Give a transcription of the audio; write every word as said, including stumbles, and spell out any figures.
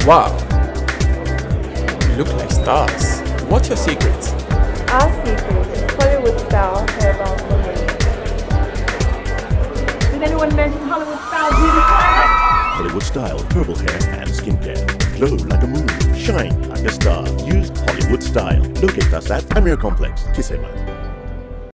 Wow, you look like stars. What's your secret? Our secret is Hollywood style hair balm for men. Did anyone mention Hollywood style beauty? Hollywood style herbal hair and skincare. Glow like a moon, shine like a star. Use Hollywood style. Locate us at Amir Complex, Kisema.